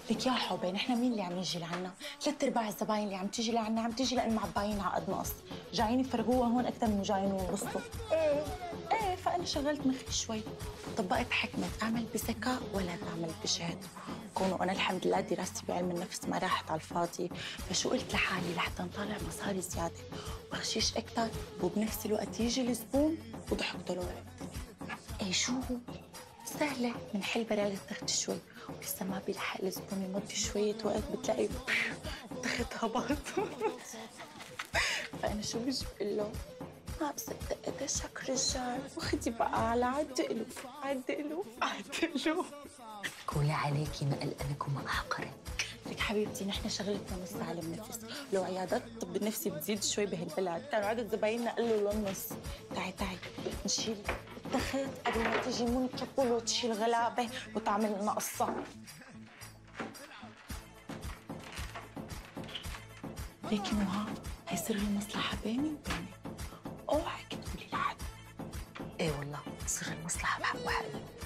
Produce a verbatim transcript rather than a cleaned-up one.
لك يا حبي، نحن مين اللي عم يجي لعنا؟ ثلاث ارباع الزباين اللي عم تيجي لعنا عم تيجي لانه معباين على قد نقص، جايين يفرغوها هون اكثر من جايين ينقصوا. ايه ايه فانا شغلت مخي شوي، طبقت حكمه اعمل بذكاء ولا تعمل بجهد. كونوا انا الحمد لله دراستي بعلم النفس ما راحت على الفاضي، فشو قلت لحالي لحتى نطلع مصاري زياده وبخشيش اكثر وبنفس الوقت يجي الزبون وضحكته له. ايه شو هو؟ سهلة، بنحل براغي التخت شوي ولسه ما بيلحق الزبون يمضي شوية وقت بتلاقي التخت هبط. فأنا شو بيجي بقول له؟ ما بصدق قد شك رجال، وخدي بقى على عد ألوف عد ألوف عد ألوف. كولي عليكي ما قلقانك وما أحقرك. لك حبيبتي نحن شغلتنا نص علم النفس، لو عيادات الطب النفسي بتزيد شوي بهالبلد كانوا عدد زبايننا قلوا للنص. تعي تعي نشيل التخت قبل ما تيجي منكبل وتشيل غلابه وتعمل لنا قصه. لكن وها هي سر المصلحه بيني وبينك، اوعك تقولي لحد. ايه والله سر المصلحة بحق وحقي.